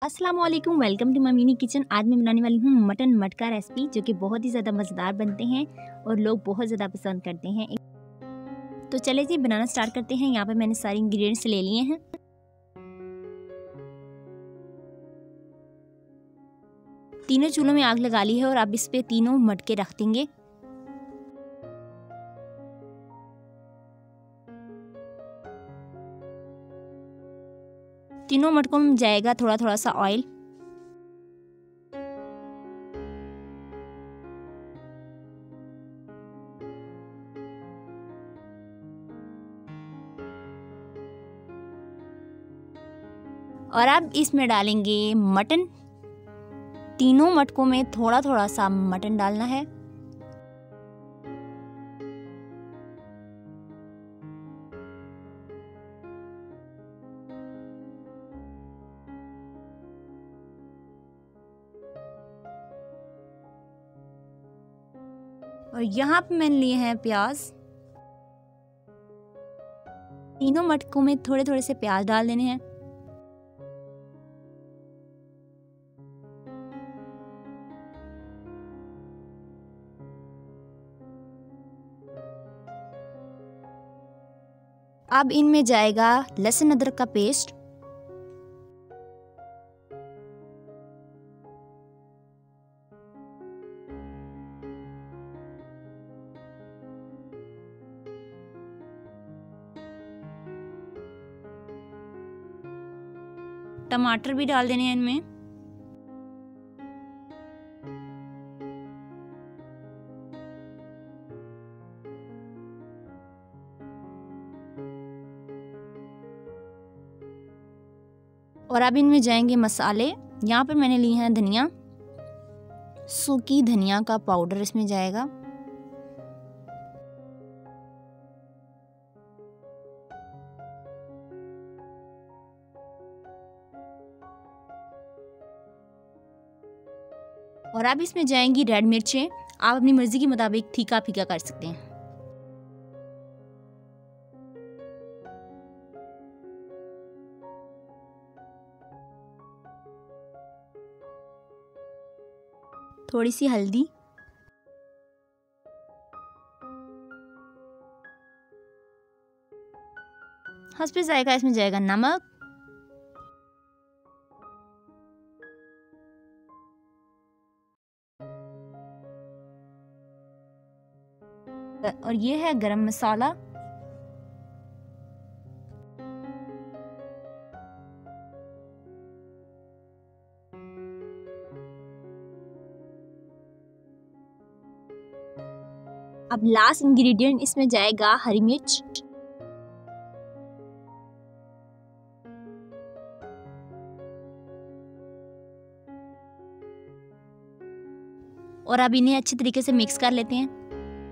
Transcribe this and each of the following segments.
अस्सलाम वालेकुम, welcome to ममीनी kitchen. आज मैं बनाने वाली हूँ मटन मटका रेसिपी, जो कि बहुत ही ज़्यादा मज़ेदार बनते हैं और लोग बहुत ज़्यादा पसंद करते हैं। तो चले जी बनाना स्टार्ट करते हैं। यहाँ पे मैंने सारे इंग्रेडिएंट्स ले लिए हैं। तीनों चूल्हों में आग लगा ली है और अब इस पे तीनों मटके रख देंगे। तीनों मटकों में जाएगा थोड़ा थोड़ा सा ऑयल। और अब इसमें डालेंगे मटन। तीनों मटकों में थोड़ा थोड़ा सा मटन डालना है। और यहाँ पे मैंने लिए हैं प्याज। तीनों मटकों में थोड़े थोड़े से प्याज डाल देने हैं। अब इनमें जाएगा लहसुन अदरक का पेस्ट। टमाटर भी डाल देने हैं इनमें। और अब इनमें जाएंगे मसाले। यहाँ पर मैंने लिए हैं धनिया, सूखी धनिया का पाउडर इसमें जाएगा। और अब इसमें जाएंगी रेड मिर्चें। आप अपनी मर्जी के मुताबिक तीखा फीका कर सकते हैं। थोड़ी सी हल्दी, हस्बे जाएगा इसमें जाएगा नमक, और ये है गरम मसाला। अब लास्ट इंग्रेडिएंट इसमें जाएगा हरी मिर्च। और अब इन्हें अच्छी तरीके से मिक्स कर लेते हैं।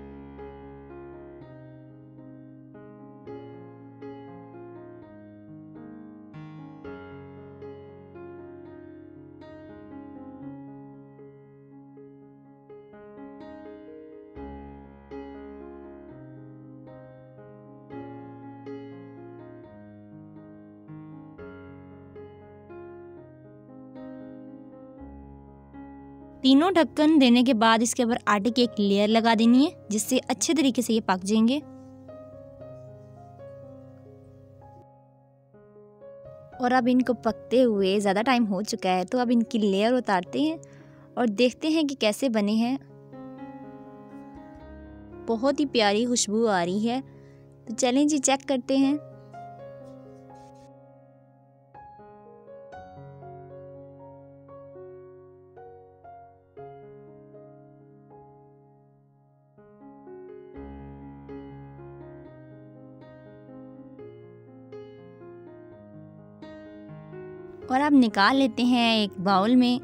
तीनों ढक्कन देने के बाद इसके ऊपर आटे की एक लेयर लगा देनी है, जिससे अच्छे तरीके से ये पक जाएंगे। और अब इनको पकते हुए ज़्यादा टाइम हो चुका है, तो अब इनकी लेयर उतारते हैं और देखते हैं कि कैसे बने हैं। बहुत ही प्यारी खुशबू आ रही है, तो चलें जी चेक करते हैं। और अब निकाल लेते हैं एक बाउल में।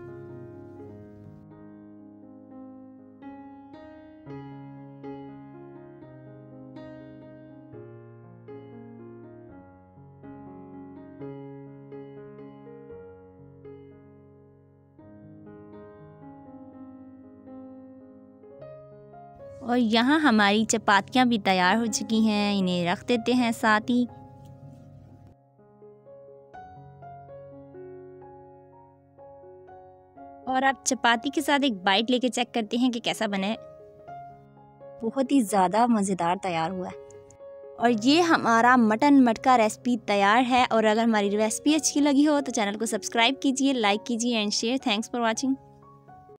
और यहाँ हमारी चपातियाँ भी तैयार हो चुकी हैं, इन्हें रख देते हैं साथ ही। और आप चपाती के साथ एक बाइट लेके चेक करते हैं कि कैसा बना है। बहुत ही ज़्यादा मज़ेदार तैयार हुआ है। और ये हमारा मटन मटका रेसिपी तैयार है। और अगर हमारी रेसिपी अच्छी लगी हो तो चैनल को सब्सक्राइब कीजिए, लाइक कीजिए and share. Thanks for watching.